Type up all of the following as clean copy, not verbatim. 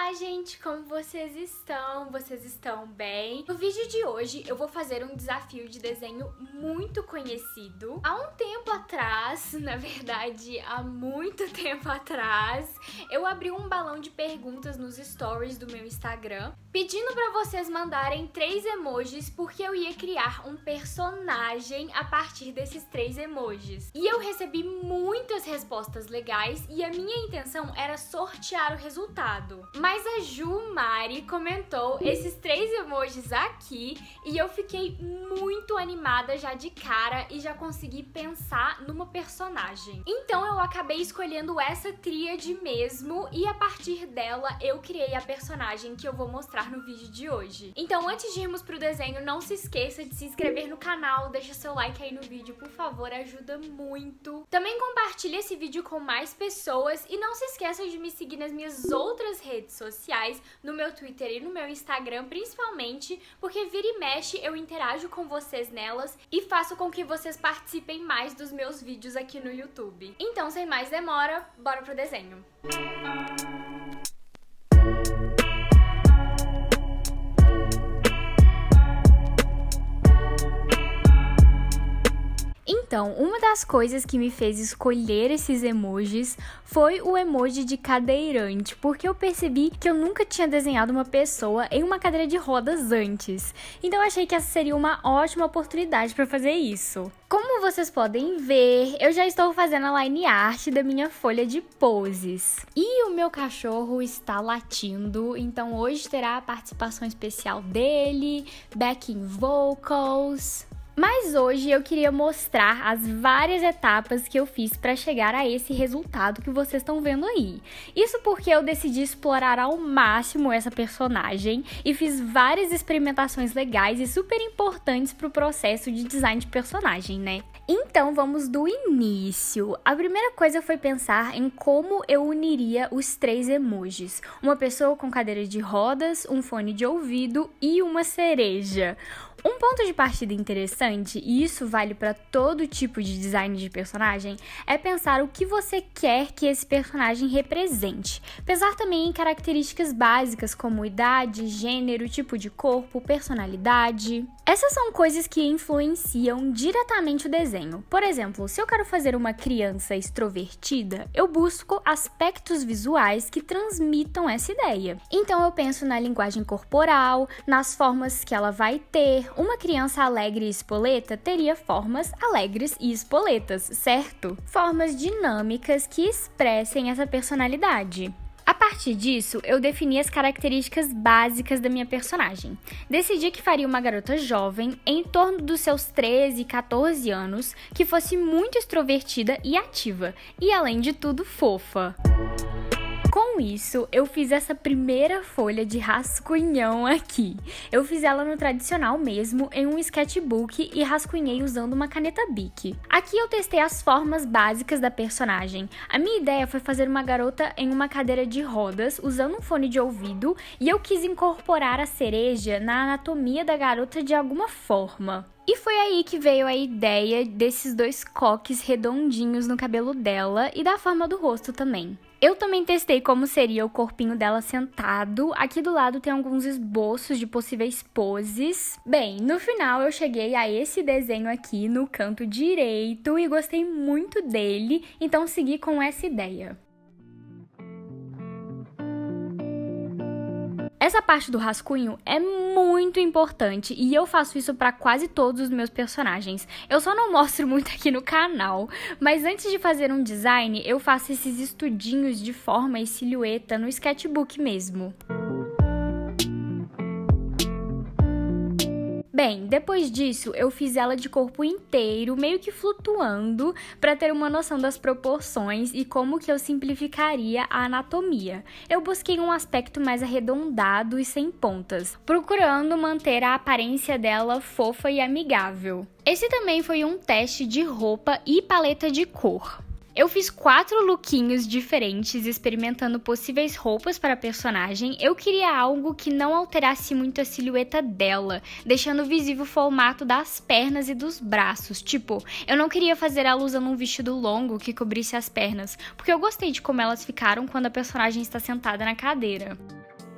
Olá, gente! Como vocês estão? Vocês estão bem? No vídeo de hoje eu vou fazer um desafio de desenho muito conhecido. Há um tempo atrás, na verdade, há muito tempo atrás, eu abri um balão de perguntas nos stories do meu Instagram, pedindo pra vocês mandarem 3 emojis, porque eu ia criar um personagem a partir desses 3 emojis. E eu recebi muitas respostas legais e a minha intenção era sortear o resultado. Mas a Ju Mari comentou esses 3 emojis aqui e eu fiquei muito animada já de cara e já consegui pensar numa personagem. Então eu acabei escolhendo essa tríade mesmo e a partir dela eu criei a personagem que eu vou mostrar no vídeo de hoje. Então antes de irmos pro desenho, não se esqueça de se inscrever no canal, deixa seu like aí no vídeo, por favor, ajuda muito. Também compartilhe esse vídeo com mais pessoas e não se esqueça de me seguir nas minhas outras redes sociais, no meu Twitter e no meu Instagram principalmente, porque vira e mexe eu interajo com vocês nelas e faço com que vocês participem mais dos meus vídeos aqui no YouTube. Então, sem mais demora, bora pro desenho! Então, uma das coisas que me fez escolher esses emojis foi o emoji de cadeirante, porque eu percebi que eu nunca tinha desenhado uma pessoa em uma cadeira de rodas antes. Então eu achei que essa seria uma ótima oportunidade para fazer isso. Como vocês podem ver, eu já estou fazendo a line art da minha folha de poses. E o meu cachorro está latindo, então hoje terá a participação especial dele, backing vocals. Mas hoje eu queria mostrar as várias etapas que eu fiz para chegar a esse resultado que vocês estão vendo aí. Isso porque eu decidi explorar ao máximo essa personagem e fiz várias experimentações legais e super importantes para o processo de design de personagem, né? Então vamos do início. A primeira coisa foi pensar em como eu uniria os 3 emojis. Uma pessoa com cadeira de rodas, um fone de ouvido e uma cereja. Um ponto de partida interessante, e isso vale para todo tipo de design de personagem, é pensar o que você quer que esse personagem represente. Pensar também em características básicas como idade, gênero, tipo de corpo, personalidade. Essas são coisas que influenciam diretamente o desenho. Por exemplo, se eu quero fazer uma criança extrovertida, eu busco aspectos visuais que transmitam essa ideia. Então eu penso na linguagem corporal, nas formas que ela vai ter. Uma criança alegre e espoleta teria formas alegres e espoletas, certo? Formas dinâmicas que expressem essa personalidade. A partir disso, eu defini as características básicas da minha personagem. Decidi que faria uma garota jovem, em torno dos seus 13 e 14 anos, que fosse muito extrovertida e ativa, e além de tudo, fofa. Com isso, eu fiz essa primeira folha de rascunhão aqui. Eu fiz ela no tradicional mesmo, em um sketchbook e rascunhei usando uma caneta Bic. Aqui eu testei as formas básicas da personagem. A minha ideia foi fazer uma garota em uma cadeira de rodas, usando um fone de ouvido, e eu quis incorporar a cereja na anatomia da garota de alguma forma. E foi aí que veio a ideia desses 2 coques redondinhos no cabelo dela e da forma do rosto também. Eu também testei como seria o corpinho dela sentado. Aqui do lado tem alguns esboços de possíveis poses. Bem, no final eu cheguei a esse desenho aqui no canto direito e gostei muito dele, então segui com essa ideia. Essa parte do rascunho é muito importante e eu faço isso para quase todos os meus personagens. Eu só não mostro muito aqui no canal, mas antes de fazer um design, eu faço esses estudinhos de forma e silhueta no sketchbook mesmo. Bem, depois disso, eu fiz ela de corpo inteiro, meio que flutuando, para ter uma noção das proporções e como que eu simplificaria a anatomia. Eu busquei um aspecto mais arredondado e sem pontas, procurando manter a aparência dela fofa e amigável. Esse também foi um teste de roupa e paleta de cor. Eu fiz 4 lookinhos diferentes, experimentando possíveis roupas para a personagem. Eu queria algo que não alterasse muito a silhueta dela, deixando visível o formato das pernas e dos braços. Tipo, eu não queria fazer ela usando um vestido longo que cobrisse as pernas, porque eu gostei de como elas ficaram quando a personagem está sentada na cadeira.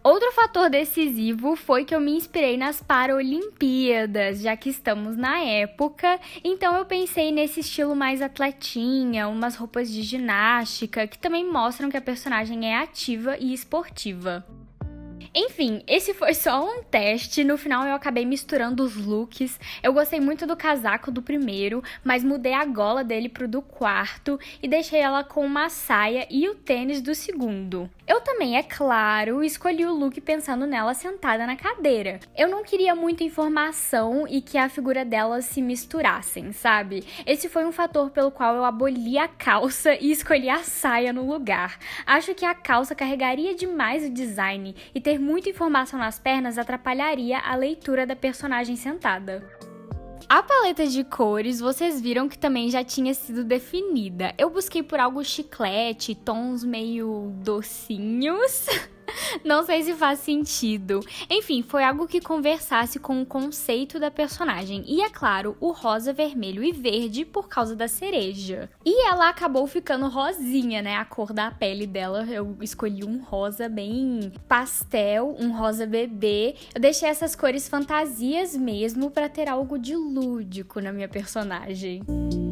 Outro fator decisivo foi que eu me inspirei nas Paralimpíadas, já que estamos na época, então eu pensei nesse estilo mais atletinha, umas roupas de ginástica, que também mostram que a personagem é ativa e esportiva. Enfim, esse foi só um teste, no final eu acabei misturando os looks. Eu gostei muito do casaco do primeiro, mas mudei a gola dele pro do quarto e deixei ela com uma saia e o tênis do segundo. Eu também, é claro, escolhi o look pensando nela sentada na cadeira. Eu não queria muita informação e que a figura dela se misturassem, sabe? Esse foi um fator pelo qual eu aboli a calça e escolhi a saia no lugar. Acho que a calça carregaria demais o design e ter muita informação nas pernas atrapalharia a leitura da personagem sentada. A paleta de cores, vocês viram que também já tinha sido definida. Eu busquei por algo chiclete, tons meio docinhos. Não sei se faz sentido. Enfim, foi algo que conversasse com o conceito da personagem. E, é claro, o rosa, vermelho e verde por causa da cereja. E ela acabou ficando rosinha, né? A cor da pele dela, eu escolhi um rosa bem pastel, um rosa bebê. Eu deixei essas cores fantasias mesmo pra ter algo de lúdico na minha personagem.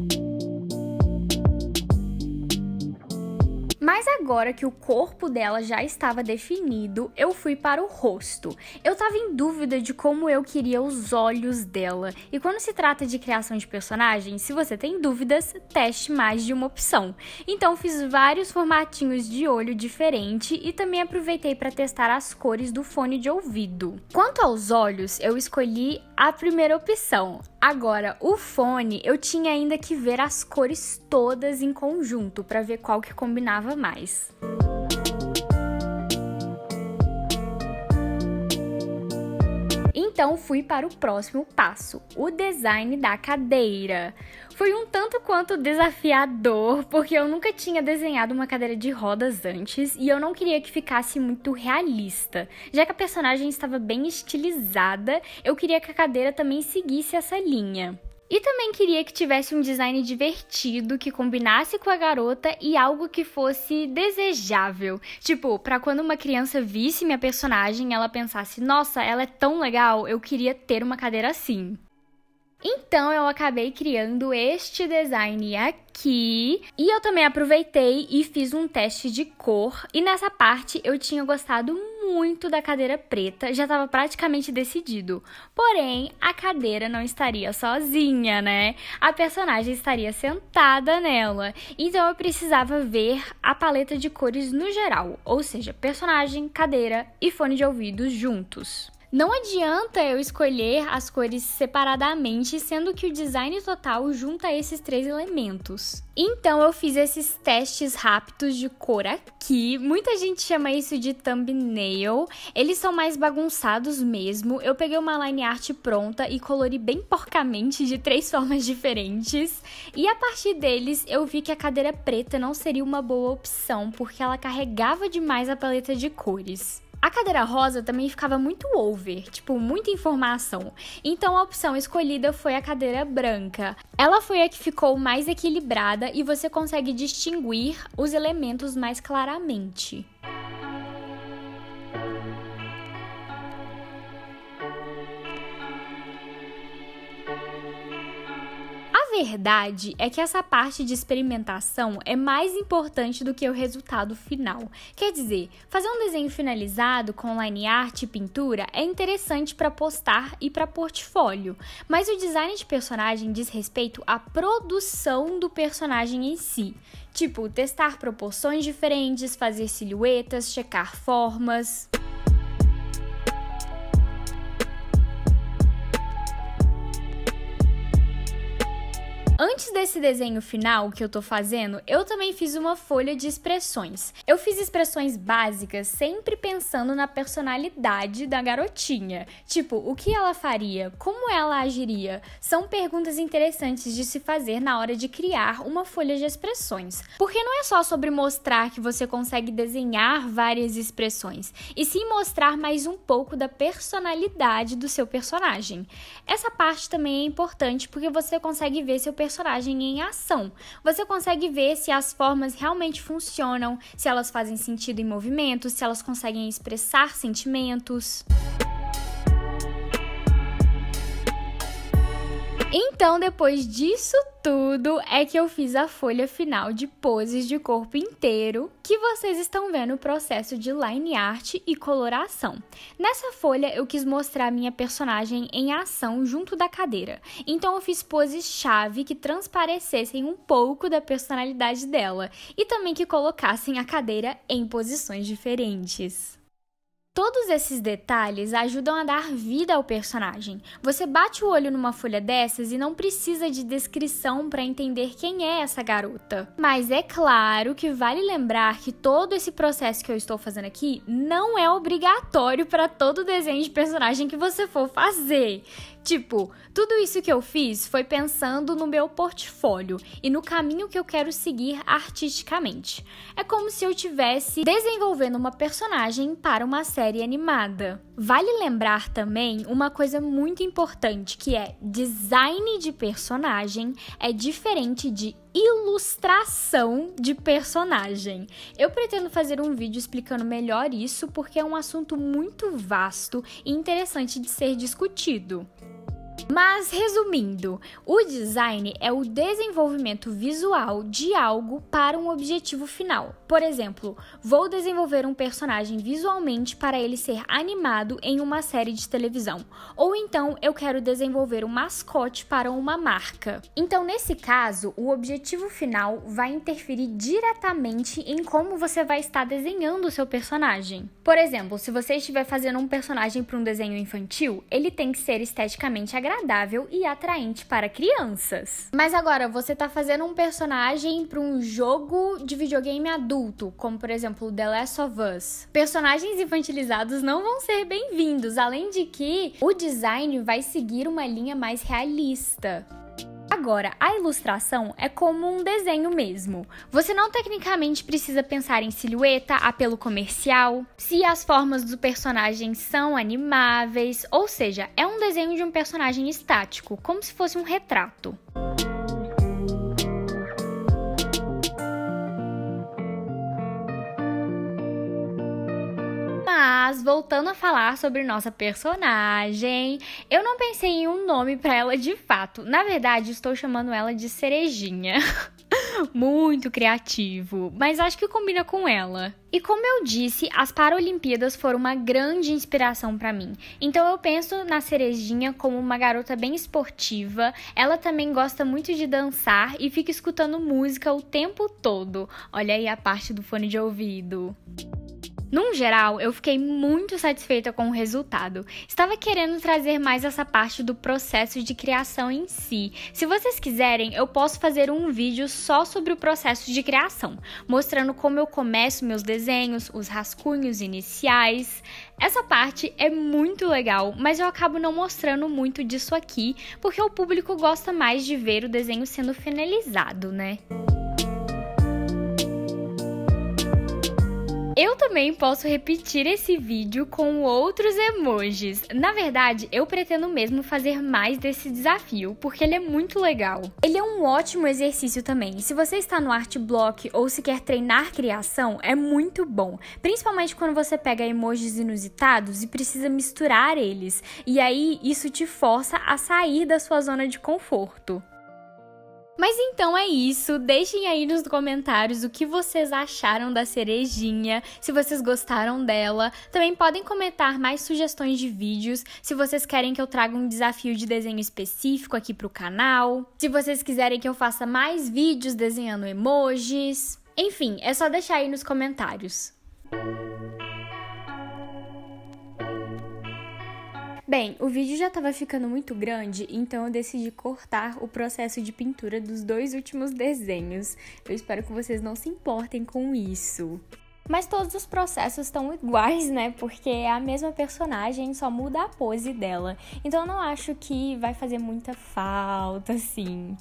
Mas agora que o corpo dela já estava definido, eu fui para o rosto. Eu tava em dúvida de como eu queria os olhos dela. E quando se trata de criação de personagem, se você tem dúvidas, teste mais de uma opção. Então fiz vários formatinhos de olho diferente e também aproveitei para testar as cores do fone de ouvido. Quanto aos olhos, eu escolhi a primeira opção. Agora, o fone, eu tinha ainda que ver as cores todas em conjunto para ver qual que combinava mais. Então fui para o próximo passo, o design da cadeira. Foi um tanto quanto desafiador, porque eu nunca tinha desenhado uma cadeira de rodas antes e eu não queria que ficasse muito realista. Já que a personagem estava bem estilizada, eu queria que a cadeira também seguisse essa linha. E também queria que tivesse um design divertido, que combinasse com a garota e algo que fosse desejável. Tipo, pra quando uma criança visse minha personagem, ela pensasse, nossa, ela é tão legal, eu queria ter uma cadeira assim. Então eu acabei criando este design aqui e eu também aproveitei e fiz um teste de cor e nessa parte eu tinha gostado muito da cadeira preta, já estava praticamente decidido. Porém, a cadeira não estaria sozinha, né? A personagem estaria sentada nela, então eu precisava ver a paleta de cores no geral, ou seja, personagem, cadeira e fone de ouvido juntos. Não adianta eu escolher as cores separadamente, sendo que o design total junta esses três elementos. Então eu fiz esses testes rápidos de cor aqui, muita gente chama isso de thumbnail, eles são mais bagunçados mesmo. Eu peguei uma line art pronta e colori bem porcamente de 3 formas diferentes, e a partir deles eu vi que a cadeira preta não seria uma boa opção, porque ela carregava demais a paleta de cores. A cadeira rosa também ficava muito over, tipo, muita informação. Então a opção escolhida foi a cadeira branca. Ela foi a que ficou mais equilibrada e você consegue distinguir os elementos mais claramente. A verdade é que essa parte de experimentação é mais importante do que o resultado final. Quer dizer, fazer um desenho finalizado com line art e pintura é interessante para postar e para portfólio, mas o design de personagem diz respeito à produção do personagem em si. Tipo, testar proporções diferentes, fazer silhuetas, checar formas. Antes desse desenho final que eu tô fazendo, eu também fiz uma folha de expressões. Eu fiz expressões básicas sempre pensando na personalidade da garotinha. Tipo, o que ela faria? Como ela agiria? São perguntas interessantes de se fazer na hora de criar uma folha de expressões. Porque não é só sobre mostrar que você consegue desenhar várias expressões, e sim mostrar mais um pouco da personalidade do seu personagem. Essa parte também é importante porque você consegue ver seu personagem personagem em ação. Você consegue ver se as formas realmente funcionam, se elas fazem sentido em movimentos, se elas conseguem expressar sentimentos. Então, depois disso tudo, é que eu fiz a folha final de poses de corpo inteiro, que vocês estão vendo o processo de line art e coloração. Nessa folha, eu quis mostrar a minha personagem em ação junto da cadeira. Então, eu fiz poses-chave que transparecessem um pouco da personalidade dela e também que colocassem a cadeira em posições diferentes. Todos esses detalhes ajudam a dar vida ao personagem. Você bate o olho numa folha dessas e não precisa de descrição para entender quem é essa garota. Mas é claro que vale lembrar que todo esse processo que eu estou fazendo aqui não é obrigatório para todo desenho de personagem que você for fazer. Tipo, tudo isso que eu fiz foi pensando no meu portfólio e no caminho que eu quero seguir artisticamente. É como se eu estivesse desenvolvendo uma personagem para uma série animada. Vale lembrar também uma coisa muito importante, que é design de personagem é diferente de ilustração de personagem. Eu pretendo fazer um vídeo explicando melhor isso porque é um assunto muito vasto e interessante de ser discutido. Mas, resumindo, o design é o desenvolvimento visual de algo para um objetivo final. Por exemplo, vou desenvolver um personagem visualmente para ele ser animado em uma série de televisão. Ou então, eu quero desenvolver um mascote para uma marca. Então, nesse caso, o objetivo final vai interferir diretamente em como você vai estar desenhando o seu personagem. Por exemplo, se você estiver fazendo um personagem para um desenho infantil, ele tem que ser esteticamente agradável e atraente para crianças. Mas agora, você tá fazendo um personagem para um jogo de videogame adulto, como por exemplo The Last of Us. Personagens infantilizados não vão ser bem-vindos, além de que o design vai seguir uma linha mais realista. Agora, a ilustração é como um desenho mesmo. Você não tecnicamente precisa pensar em silhueta, apelo comercial, se as formas do personagem são animáveis, ou seja, é um desenho de um personagem estático, como se fosse um retrato. Mas, voltando a falar sobre nossa personagem, eu não pensei em um nome pra ela de fato. Na verdade, estou chamando ela de Cerejinha. Muito criativo, mas acho que combina com ela. E como eu disse, as Paralimpíadas foram uma grande inspiração pra mim. Então eu penso na Cerejinha como uma garota bem esportiva. Ela também gosta muito de dançar e fica escutando música o tempo todo. Olha aí a parte do fone de ouvido. Num geral, eu fiquei muito satisfeita com o resultado. Estava querendo trazer mais essa parte do processo de criação em si. Se vocês quiserem, eu posso fazer um vídeo só sobre o processo de criação, mostrando como eu começo meus desenhos, os rascunhos iniciais. Essa parte é muito legal, mas eu acabo não mostrando muito disso aqui, porque o público gosta mais de ver o desenho sendo finalizado, né? Eu também posso repetir esse vídeo com outros emojis. Na verdade, eu pretendo mesmo fazer mais desse desafio, porque ele é muito legal. Ele é um ótimo exercício também. Se você está no Art Block ou se quer treinar criação, é muito bom. Principalmente quando você pega emojis inusitados e precisa misturar eles. E aí, isso te força a sair da sua zona de conforto. Mas então é isso, deixem aí nos comentários o que vocês acharam da Cerejinha, se vocês gostaram dela. Também podem comentar mais sugestões de vídeos, se vocês querem que eu traga um desafio de desenho específico aqui pro canal, se vocês quiserem que eu faça mais vídeos desenhando emojis. Enfim, é só deixar aí nos comentários. Bem, o vídeo já estava ficando muito grande, então eu decidi cortar o processo de pintura dos 2 últimos desenhos. Eu espero que vocês não se importem com isso. Mas todos os processos estão iguais, né? Porque é a mesma personagem, só muda a pose dela. Então eu não acho que vai fazer muita falta, assim.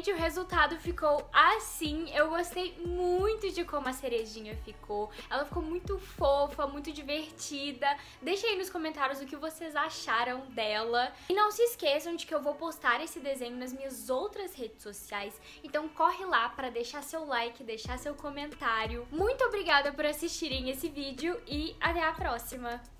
gente, o resultado ficou assim. Eu gostei muito de como a cerejinha ficou. Ela ficou muito fofa, muito divertida. Deixa aí nos comentários o que vocês acharam dela. E não se esqueçam de que eu vou postar esse desenho nas minhas outras redes sociais. Então corre lá para deixar seu like, deixar seu comentário. Muito obrigada por assistirem esse vídeo e até a próxima!